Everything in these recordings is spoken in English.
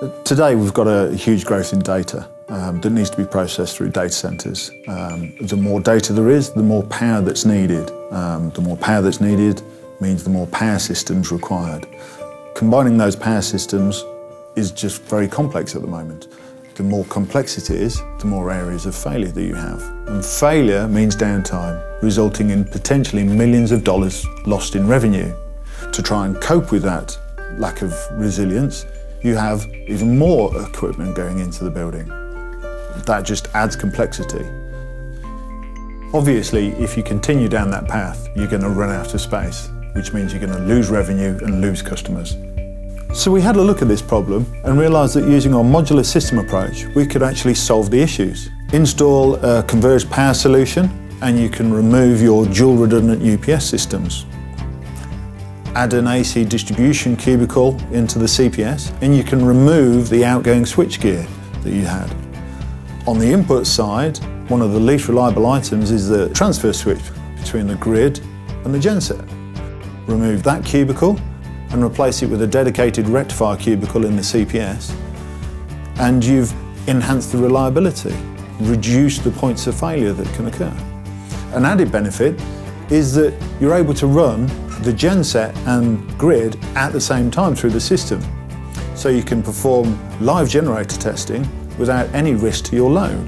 Today we've got a huge growth in data that needs to be processed through data centres. The more data there is, the more power that's needed. The more power that's needed means the more power systems required. Combining those power systems is just very complex at the moment. The more complex it is, the more areas of failure that you have. And failure means downtime, resulting in potentially millions of dollars lost in revenue. To try and cope with that lack of resilience, you have even more equipment going into the building. That just adds complexity. Obviously, if you continue down that path, you're going to run out of space, which means you're going to lose revenue and lose customers. So we had a look at this problem and realised that using our modular system approach, we could actually solve the issues. Install a converged power solution and you can remove your dual redundant UPS systems. Add an AC distribution cubicle into the CPS and you can remove the outgoing switchgear that you had. On the input side, one of the least reliable items is the transfer switch between the grid and the genset. Remove that cubicle and replace it with a dedicated rectifier cubicle in the CPS, and you've enhanced the reliability, reduced the points of failure that can occur. An added benefit is that you're able to run the genset and grid at the same time through the system, so you can perform live generator testing without any risk to your load.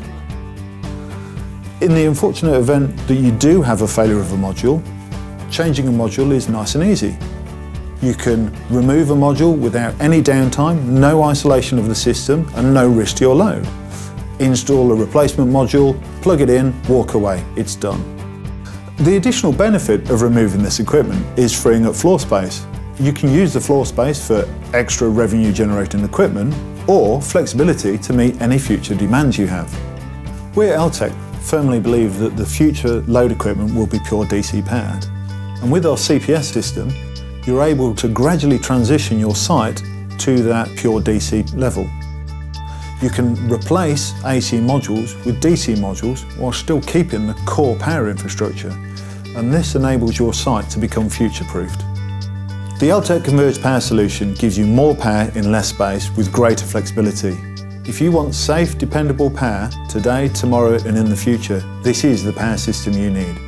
In the unfortunate event that you do have a failure of a module, changing a module is nice and easy. You can remove a module without any downtime, no isolation of the system and no risk to your load. Install a replacement module, plug it in, walk away, it's done. The additional benefit of removing this equipment is freeing up floor space. You can use the floor space for extra revenue generating equipment or flexibility to meet any future demands you have. We at Eltek firmly believe that the future load equipment will be pure DC powered. And with our CPS system, you're able to gradually transition your site to that pure DC level. You can replace AC modules with DC modules while still keeping the core power infrastructure, and this enables your site to become future-proofed. The Eltek Converged Power solution gives you more power in less space with greater flexibility. If you want safe, dependable power today, tomorrow and in the future, this is the power system you need.